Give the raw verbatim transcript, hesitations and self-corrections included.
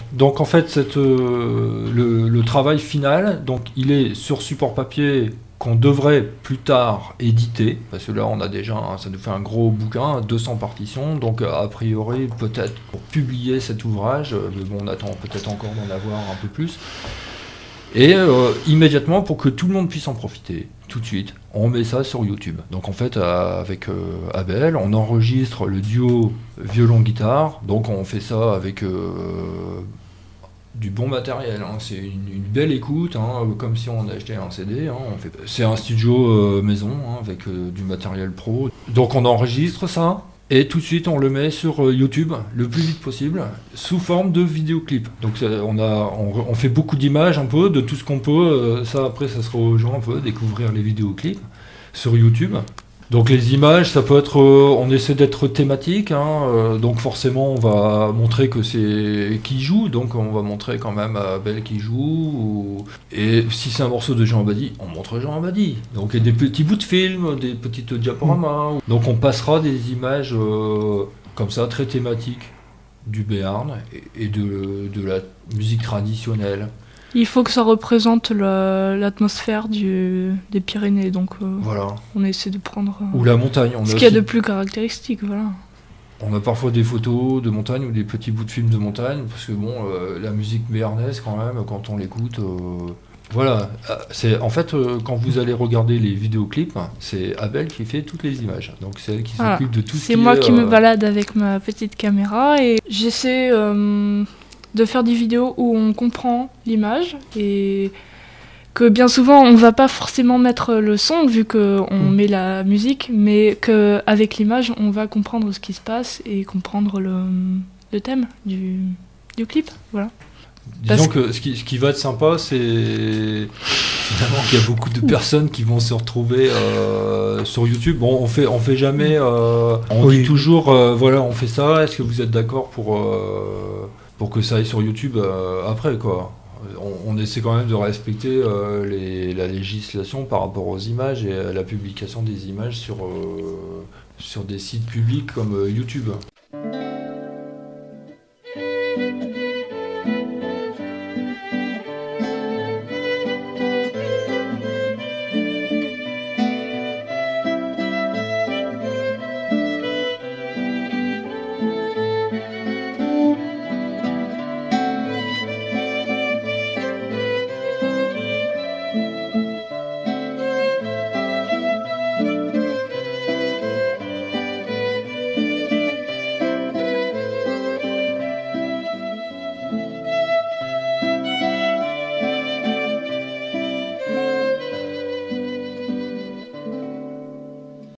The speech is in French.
Donc en fait, cette, euh, le, le travail final, donc il est sur support papier qu'on devrait plus tard éditer, parce que là on a déjà, un- ça nous fait un gros bouquin, deux cents partitions, donc a priori peut-être pour publier cet ouvrage, euh, mais bon on attend peut-être encore d'en avoir un peu plus, et euh, immédiatement pour que tout le monde puisse en profiter, tout de suite, on met ça sur YouTube. Donc en fait euh, avec euh, Abel, on enregistre le duo violon-guitare, donc on fait ça avec... euh, du bon matériel, hein. C'est une, une belle écoute, hein, comme si on achetait un C D. Hein, on fait... C'est un studio euh, maison hein, avec euh, du matériel pro. Donc on enregistre ça et tout de suite on le met sur euh, YouTube le plus vite possible sous forme de vidéoclip. Donc ça, on, a, on, on fait beaucoup d'images un peu de tout ce qu'on peut. Euh, ça après ça sera aux gens un peu découvrir les vidéoclips sur YouTube. Donc les images, ça peut être, euh, on essaie d'être thématique, hein, euh, donc forcément on va montrer que c'est qui joue, donc on va montrer quand même Abel qui joue, ou- et si c'est un morceau de Jean Abadie, on montre Jean Abadie. Donc il y a des petits bouts de film, des petites diaporamas, mmh. Donc on passera des images euh, comme ça très thématiques du Béarn et, et de, de la musique traditionnelle. Il faut que ça représente le- l'atmosphère du- des Pyrénées, donc euh, Voilà. on essaie de prendre euh, Ou la montagne. On ce a qu'il y a aussi- de plus caractéristique, voilà. On a parfois des photos de montagne ou des petits bouts de films de montagne, parce que bon, euh, la musique béarnaise quand même, quand on l'écoute, euh, voilà. Ah, c'est en fait euh, quand vous allez regarder les vidéoclips, c'est Abel qui fait toutes les images, donc c'est elle qui Voilà. s'occupe de tout ce qui C'est moi est, qui me euh, balade avec ma petite caméra et j'essaie euh, de faire des vidéos où on comprend l'image et que bien souvent on va pas forcément mettre le son vu qu'on Mm. met la musique, mais qu'avec l'image on va comprendre ce qui se passe et comprendre le, le thème du, du clip. Voilà. Disons Parce que ce qui, ce qui va être sympa, c'est finalement qu'il y a beaucoup de personnes qui vont se retrouver euh, sur YouTube. Bon, on fait, on fait jamais. euh, on Oui. dit toujours, euh, voilà, on fait ça. Est-ce que vous êtes d'accord pour euh, pour que ça aille sur YouTube euh, après, quoi? On, on essaie quand même de respecter euh, les, la législation par rapport aux images et à la publication des images sur euh, sur des sites publics comme euh, YouTube.